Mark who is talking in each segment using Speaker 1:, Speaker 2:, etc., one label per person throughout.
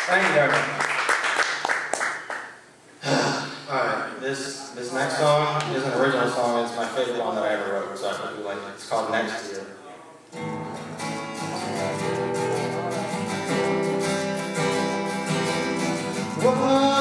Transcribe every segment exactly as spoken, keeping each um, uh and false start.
Speaker 1: Thank you very much. Alright, this this next song is an original song. It's my favorite one that I ever wrote, so I hope you like it. It's called Next Year. Whoa.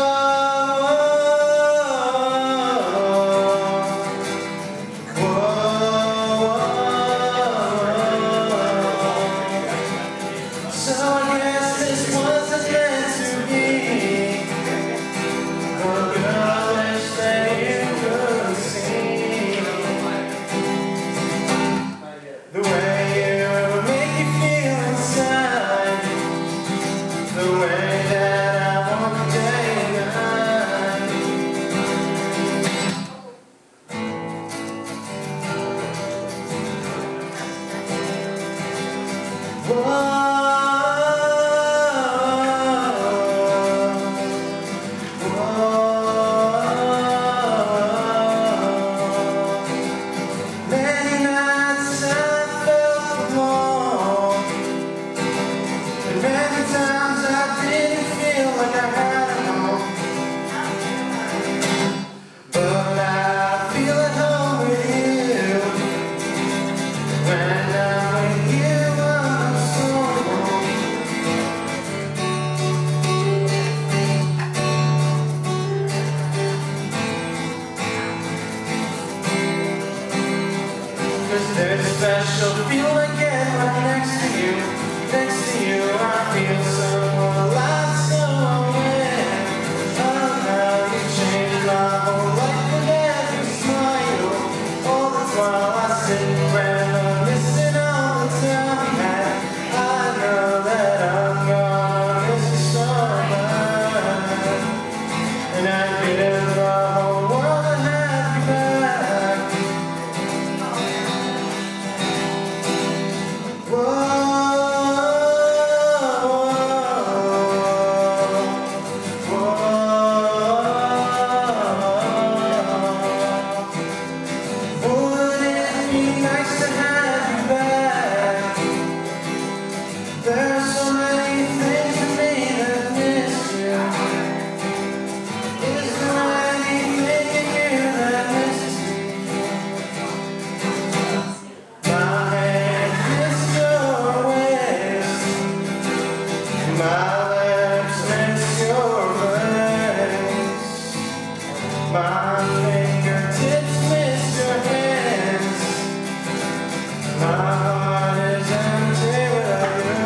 Speaker 1: There's a special feeling I get when I'm next to you. Next to you, I feel so alive, so aware of how you changed my whole life with every smile. All the while I sit and reminiscing all the time we had. I know that I'm gonna miss you so much, and I give the whole world to have you back. There's so many things in me that miss you. Is there anything in you that misses me? My hand kissed your waist, my lips next your face, my fingertips miss your hands, my heart is empty without you.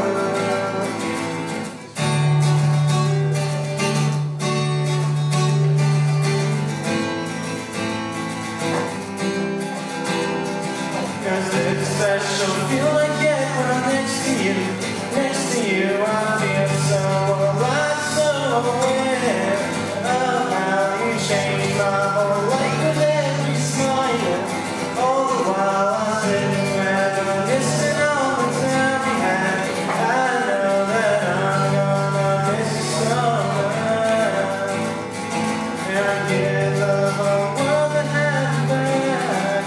Speaker 1: Cause there's a special feel I get when I'm next to you. Next to you I feel so alive, so aware of how you changed my whole life with every smile. All the while I sit and reminiscing all the time we had. I know that I'm gonna miss you so much, and I give the whole world to have you back.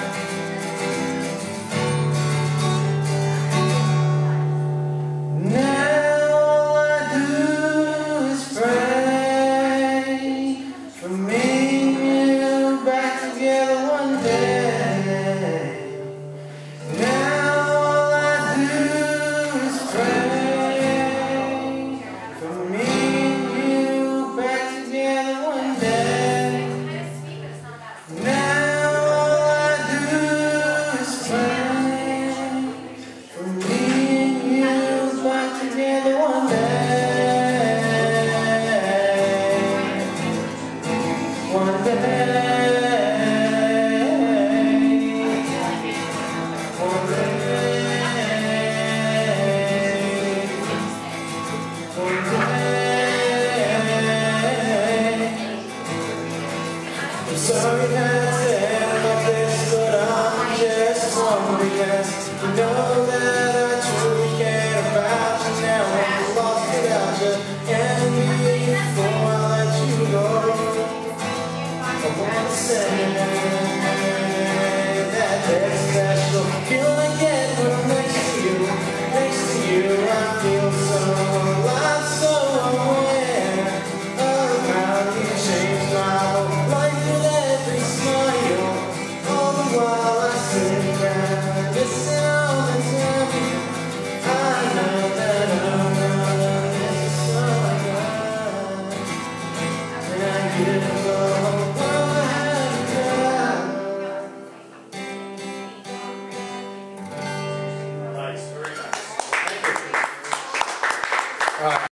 Speaker 1: Sorry that I said about this, but I'm just wondering, yes, you know that I truly care about you now. I'm lost without you, and before I let you go, I want to say that there's a special feel I get when I'm next to you. Next to you, I feel so alive, so
Speaker 2: All right.